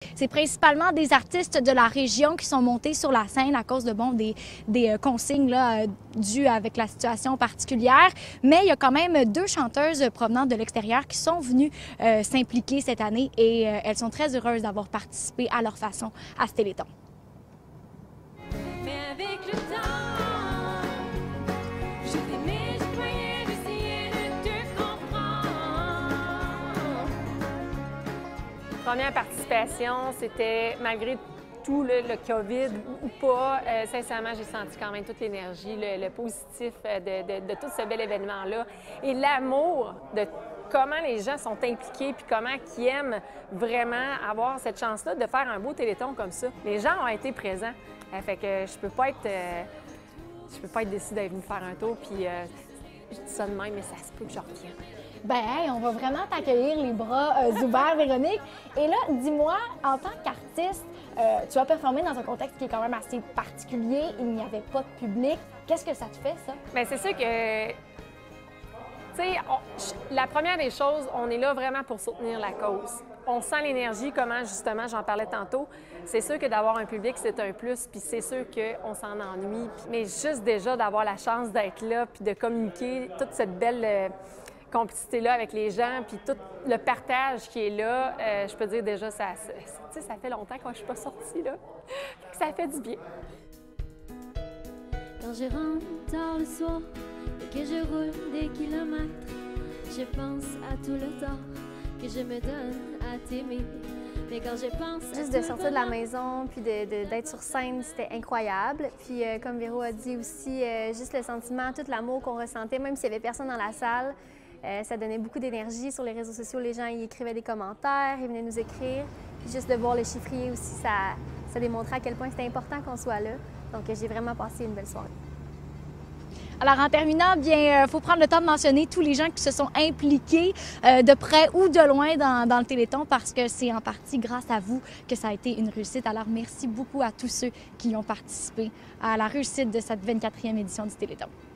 C'est principalement des artistes de la région qui sont montés sur la scène à cause de des consignes là, dues avec la situation particulière. Mais il y a quand même 2 chanteuses provenant de l'extérieur qui sont venues s'impliquer cette année et elles sont très heureuses d'avoir participé à leur façon à ce Téléthon. Mais avec le temps, je t'aimais, je croyais, j'essayais de te comprendre. Première participation, c'était malgré tout le COVID ou pas, sincèrement, j'ai senti quand même toute l'énergie, le positif de tout ce bel événement-là et l'amour de comment les gens sont impliqués puis comment ils aiment vraiment avoir cette chance-là de faire un beau Téléthon comme ça. Les gens ont été présents, fait que je peux pas être déçue d'être venue faire un tour puis je dis ça de même, mais ça se peut que je revienne. Ben, hey, on va vraiment t'accueillir les bras ouverts, Véronique. Et là, dis-moi, en tant qu'artiste, tu as performé dans un contexte qui est quand même assez particulier. Il n'y avait pas de public. Qu'est-ce que ça te fait, ça? Bien, c'est sûr que, tu sais, la première des choses, on est là vraiment pour soutenir la cause. On sent l'énergie, comment, justement, j'en parlais tantôt. C'est sûr que d'avoir un public, c'est un plus, puis c'est sûr qu'on s'en ennuie. Mais juste déjà d'avoir la chance d'être là, puis de communiquer toute cette belle complicité-là avec les gens, puis tout le partage qui est là, je peux dire déjà, ça fait longtemps que je suis pas sortie, là. Ça fait du bien. Quand je rentre tard le soir et que je roule des kilomètres, je pense à tout le temps que je me donne à t'aimer. Mais quand je pense juste de sortir de la maison puis d'être sur scène, c'était incroyable. Puis comme Véro a dit aussi, juste le sentiment, tout l'amour qu'on ressentait, même s'il y avait personne dans la salle, ça donnait beaucoup d'énergie. Sur les réseaux sociaux, les gens y écrivaient des commentaires, ils venaient nous écrire. Puis juste de voir le chiffrier aussi, ça démontrait à quel point c'était important qu'on soit là. Donc j'ai vraiment passé une belle soirée. Alors, en terminant, bien, faut prendre le temps de mentionner tous les gens qui se sont impliqués de près ou de loin dans le Téléthon parce que c'est en partie grâce à vous que ça a été une réussite. Alors, merci beaucoup à tous ceux qui ont participé à la réussite de cette 24e édition du Téléthon.